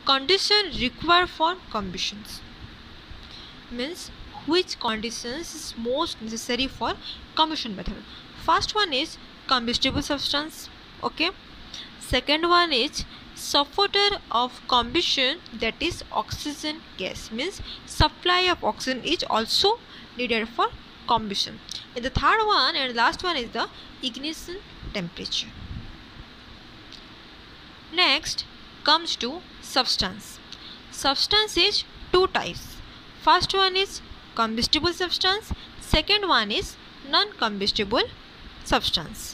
condition required for combustions, means which conditions is most necessary for combustion method. First one is combustible substance, okay. Second one is supporter of combustion, that is oxygen gas, means supply of oxygen is also needed for combustion. And the third one and last one is the ignition temperature. Next comes to substance. Substance is two types. First one is combustible substance, second one is non-combustible substance.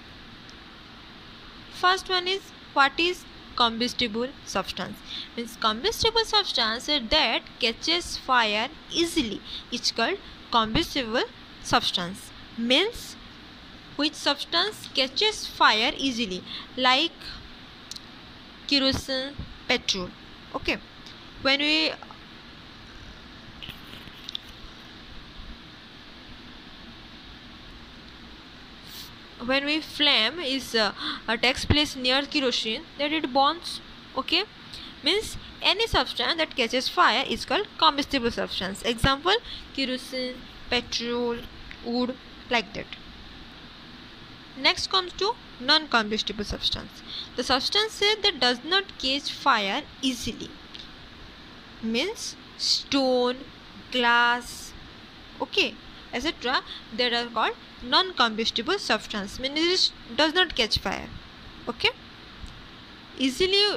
First one is, what is combustible substance? Means combustible substance that catches fire easily is called combustible substance. Means which substance catches fire easily, like kerosene, petrol, okay. When we flame is takes place near kerosene, that it burns, okay. Means any substance that catches fire is called combustible substance. Example, kerosene, petrol, wood, like that. Next comes to non-combustible substance. The substance that does not catch fire easily, means stone, glass, okay, etc. that are called non-combustible substance, means it does not catch fire, okay, easily.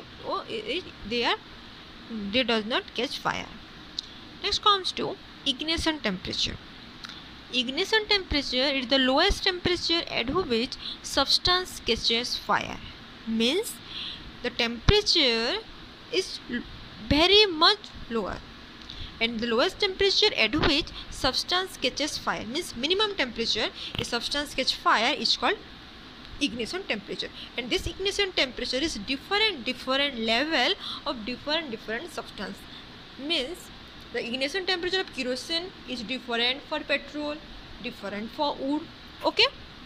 They does not catch fire. Next comes to ignition temperature. Ignition temperature is the lowest temperature at which substance catches fire, means the temperature is very much lower, and the lowest temperature at which substance catches fire, means minimum temperature a substance catch fire, is called ignition temperature. And this ignition temperature is different level of different substance, means the ignition temperature of kerosene is different for petrol, different for wood, okay.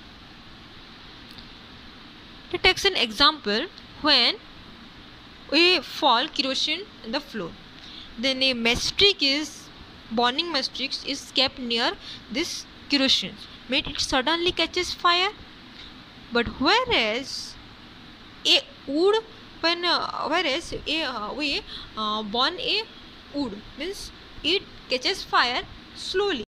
Let's take an example. When we fall kerosene in the floor, then a burning matchstick is kept near this kerosene, means it suddenly catches fire. But whereas we burn a wood, means it catches fire slowly.